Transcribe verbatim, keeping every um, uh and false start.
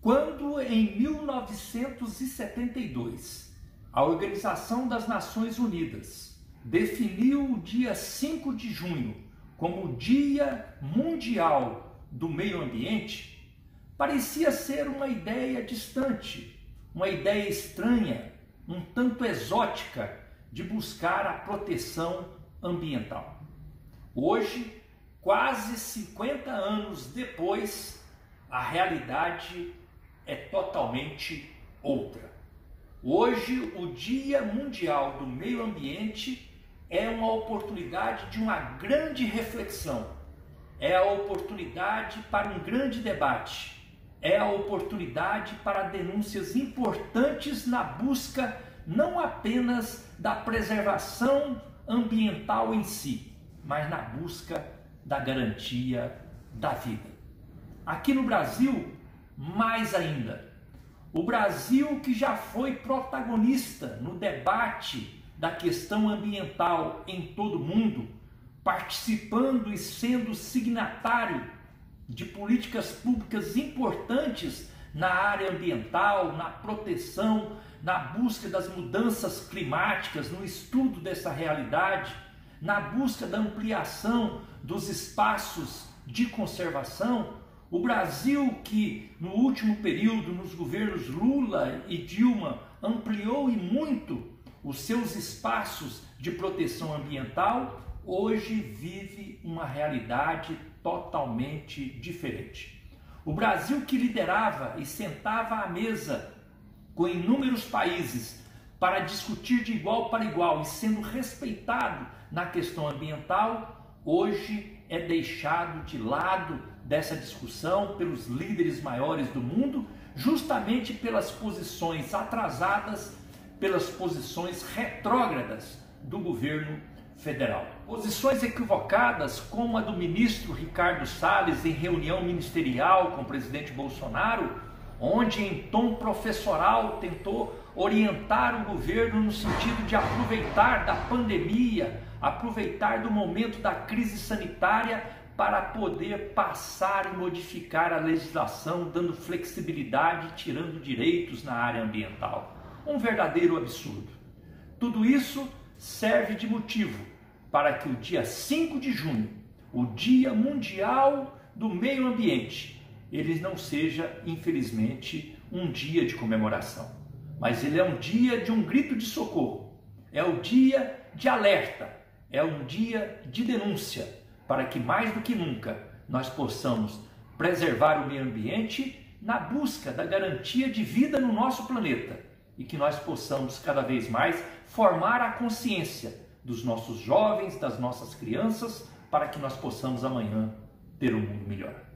Quando, em mil novecentos e setenta e dois, a Organização das Nações Unidas definiu o dia cinco de junho como o Dia Mundial do Meio Ambiente, parecia ser uma ideia distante, uma ideia estranha, um tanto exótica de buscar a proteção ambiental. Hoje, quase cinquenta anos depois, a realidade é totalmente outra. Hoje, o Dia Mundial do Meio Ambiente é uma oportunidade de uma grande reflexão, é a oportunidade para um grande debate, é a oportunidade para denúncias importantes na busca não apenas da preservação ambiental em si, mas na busca da garantia da vida. Aqui no Brasil, mais ainda, o Brasil que já foi protagonista no debate da questão ambiental em todo o mundo, participando e sendo signatário de políticas públicas importantes na área ambiental, na proteção, na busca das mudanças climáticas, no estudo dessa realidade, na busca da ampliação dos espaços de conservação. O Brasil que no último período, nos governos Lula e Dilma, ampliou e muito os seus espaços de proteção ambiental, hoje vive uma realidade totalmente diferente. O Brasil que liderava e sentava à mesa com inúmeros países para discutir de igual para igual e sendo respeitado na questão ambiental, hoje é deixado de lado dessa discussão pelos líderes maiores do mundo, justamente pelas posições atrasadas, pelas posições retrógradas do governo federal. Posições equivocadas como a do ministro Ricardo Salles em reunião ministerial com o presidente Bolsonaro, onde em tom professoral tentou orientar o governo no sentido de aproveitar da pandemia, aproveitar do momento da crise sanitária para poder passar e modificar a legislação, dando flexibilidade, tirando direitos na área ambiental. Um verdadeiro absurdo. Tudo isso serve de motivo para que o dia cinco de junho, o Dia Mundial do Meio Ambiente, ele não seja, infelizmente, um dia de comemoração, mas ele é um dia de um grito de socorro, é o dia de alerta, é um dia de denúncia, para que mais do que nunca nós possamos preservar o meio ambiente na busca da garantia de vida no nosso planeta e que nós possamos cada vez mais formar a consciência dos nossos jovens, das nossas crianças, para que nós possamos amanhã ter um mundo melhor.